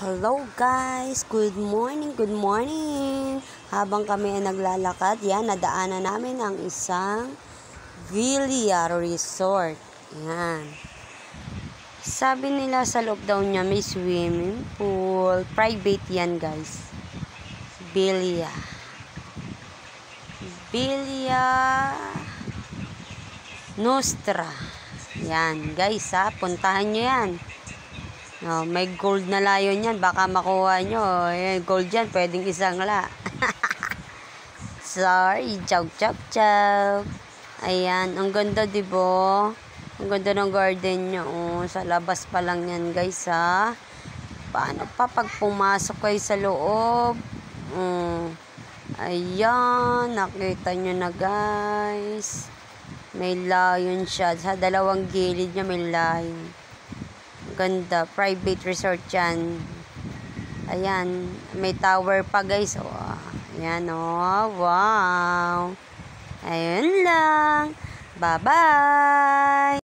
Hello guys, good morning, good morning. Habang kami ay naglalakad, yan, nadaanan namin ang isang Villa Resort. Yan. Sabi nila sa loob daw niya may swimming pool. Private yan guys. Villa Nostra. Yan guys ha, puntahan nyo yan. Oh, may gold na layon yan. Baka makuha nyo. Ayan, gold yan. Pwedeng isang la. Sorry. Chow. Ayan. Ang ganda, diba? Ang ganda ng garden nyo. Oh, sa labas pa lang yan, guys, ha? Paano pa pag pumasok kayo sa loob? Ayan. Nakita nyo na, guys. May layon siya. Sa dalawang gilid niya may layon. Ganda, private resort yan. Ayan, may tower pa guys. Oh, ayan oh, wow. Ayun lang. Bye-bye.